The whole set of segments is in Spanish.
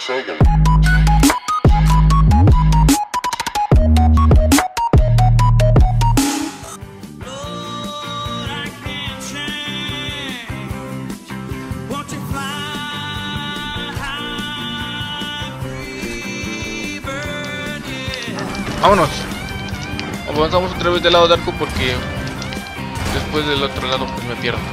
Sega. Vámonos. Avanzamos otra vez del lado de arco porque después del otro lado pues me pierdo.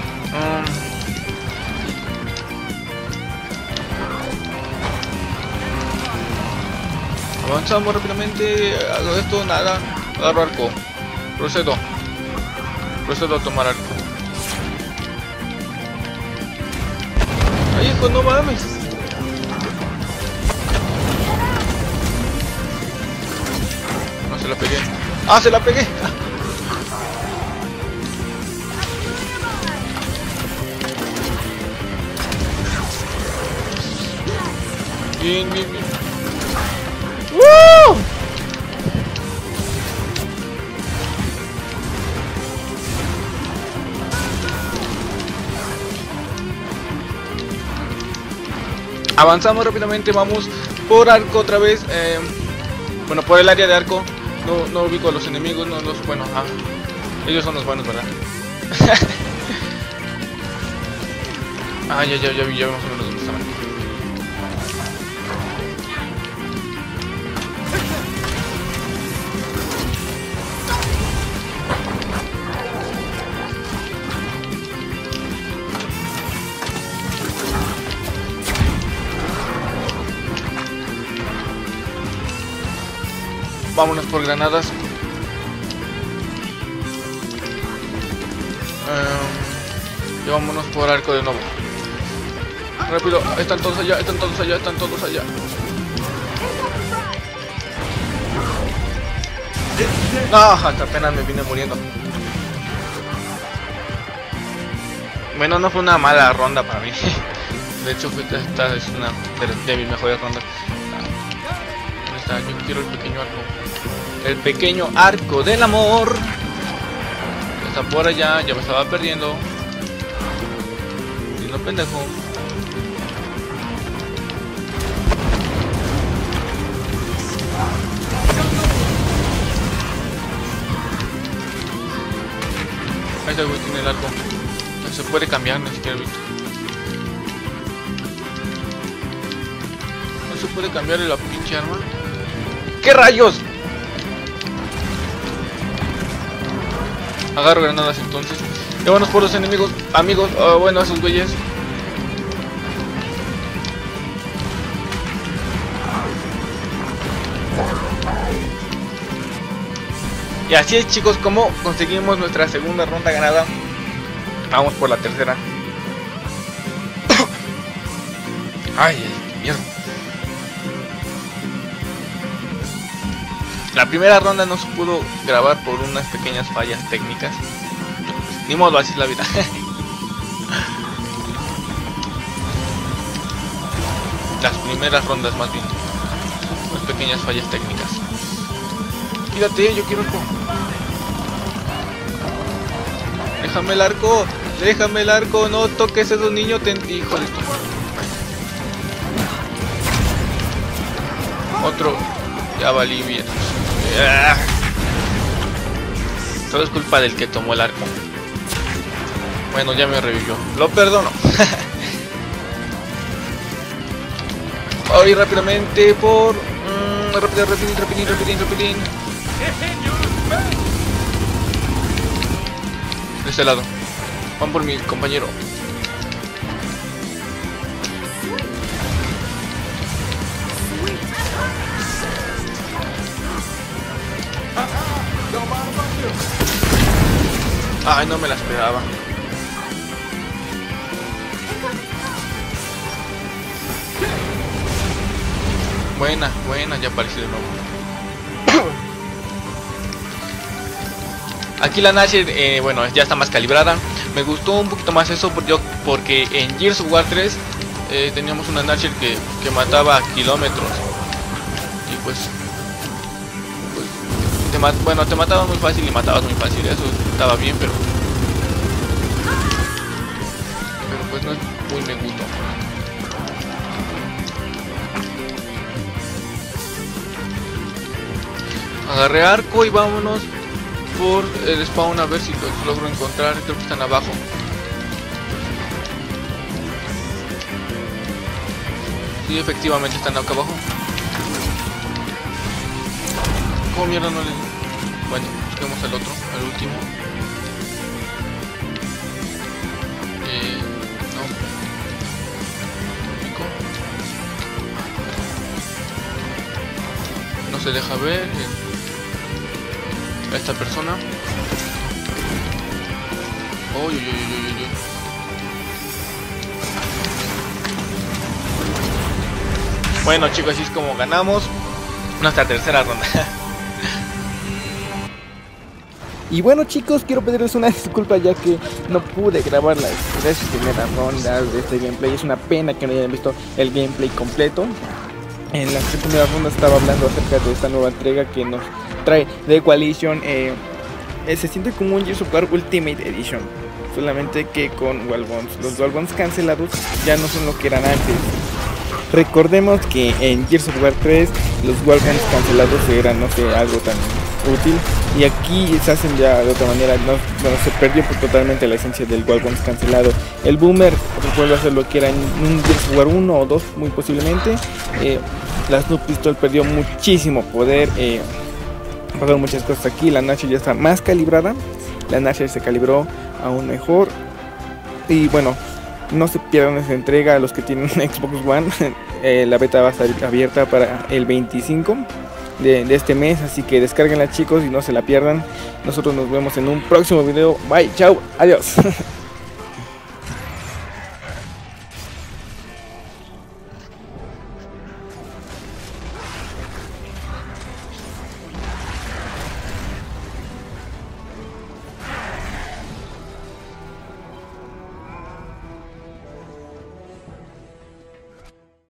Avanzamos rápidamente. Hago esto, nada. Agarro arco. Procedo a tomar arco. Ay, hijo, no mames. No se la pegué. ¡Ah, se la pegué! Bien, bien, bien. ¡Woo! Avanzamos rápidamente, vamos por arco otra vez. Bueno, por el área de arco. No ubico a los enemigos, no los... Bueno, ellos son los buenos, ¿verdad? Ya vemos a los que estaban. Vámonos por granadas. Y vámonos por arco de nuevo. Rápido, están todos allá. No, hasta apenas me vine muriendo. Bueno, no fue una mala ronda para mí. De hecho, esta es una de mis mejores rondas. ¿Dónde está? Yo quiero el pequeño arco. El pequeño arco del amor. Está por allá, ya me estaba perdiendo. Si no, pendejo. Ahí está, güey, tiene el arco. No se puede cambiar, ni siquiera he visto. No se puede cambiar la pinche arma. ¿Qué rayos? Agarro granadas entonces. Y vámonos por los enemigos, amigos. Bueno, esos güeyes. Y así es, chicos, como conseguimos nuestra segunda ronda ganada. Vamos por la tercera. Ay, mierda. La primera ronda no se pudo grabar por unas pequeñas fallas técnicas. Ni modo, así es la vida. Las primeras rondas más bien. Unas pequeñas fallas técnicas. Quídate, yo quiero arco. Déjame el arco, no toques a esos niños, hijo de tu... Otro, ya valí bien. Todo es culpa del que tomó el arco. Bueno, ya me revivió, lo perdono. Voy rápidamente por... rapidín. De este lado. Van por mi compañero. Ay, no me la esperaba. Buena, ya apareció de nuevo. Aquí la Nashor, bueno, ya está más calibrada. Me gustó un poquito más eso porque en Gears of War 3 teníamos una Nashor que mataba a kilómetros. Y pues te mataba muy fácil y matabas muy fácil. Eso estaba bien, pero pues no es muy me gusto. Agarré arco y vámonos por el spawn a ver si los logro encontrar. Creo que están abajo. Sí, efectivamente están acá abajo. ¿Cómo mierda no le...? Bueno, busquemos al otro, al último. No se deja ver a esta persona. Uy, uy, uy, uy, uy. Bueno chicos, así es como ganamos nuestra tercera ronda. Y bueno chicos, quiero pedirles una disculpa ya que no pude grabar las 3 primeras rondas de este gameplay. Es una pena que no hayan visto el gameplay completo. En las 3 primeras rondas estaba hablando acerca de esta nueva entrega que nos trae The Coalition. Se siente como un Gears of War Ultimate Edition, solamente que con Dual Bonds. Los Dual Bonds cancelados ya no son lo que eran antes. Recordemos que en Gears of War 3 los Dual Bonds cancelados eran, no sé, algo tan útil, y aquí se hacen ya de otra manera. No, bueno, se perdió totalmente la esencia del Dual Bonds cancelado. El Boomer recuerdo hacer lo que era en un Gears of War 1 o 2 muy posiblemente. La Snoop Pistol perdió muchísimo poder. Pasaron muchas cosas aquí. La Nasher ya está más calibrada. La Nasher se calibró aún mejor. Y bueno, no se pierdan esa entrega a los que tienen Xbox One. La beta va a estar abierta para el 25 de este mes, así que descárguenla chicos y no se la pierdan. Nosotros nos vemos en un próximo video. Bye, chao, adiós.